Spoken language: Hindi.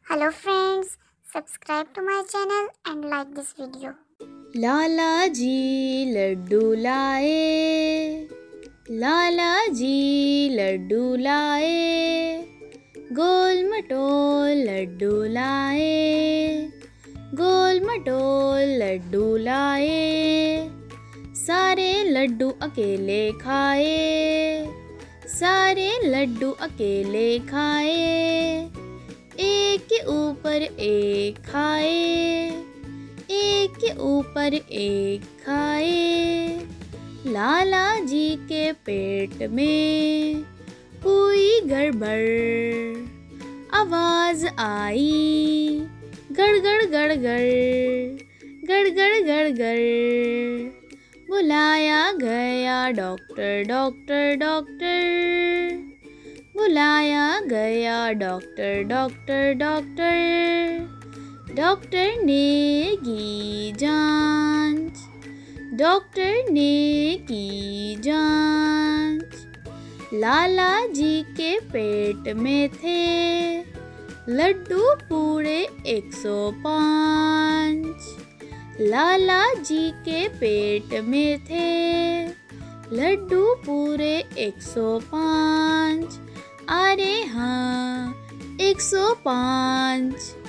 Hello friends, subscribe to my channel and like this video. लाला जी लड्डू लाए, लाला जी लड्डू लाए, गोल मटोल लड्डू लाए, गोल मटोल लड्डू लाए। सारे लड्डू अकेले खाए, सारे लड्डू अकेले खाए, एक के ऊपर एक खाए, एक के ऊपर एक खाए। लाला जी के पेट में हुई गड़बड़, आवाज आई गड़गड़ गड़गड़, गड़गड़ गड़गड़। बुलाया गया डॉक्टर डॉक्टर डॉक्टर, बुलाया गया डॉक्टर डॉक्टर डॉक्टर। डॉक्टर ने की जांच, डॉक्टर ने की जांच। लाला जी के पेट में थे लड्डू पूरे 105। लाला जी के पेट में थे लड्डू पूरे 105। अरे हाँ 105।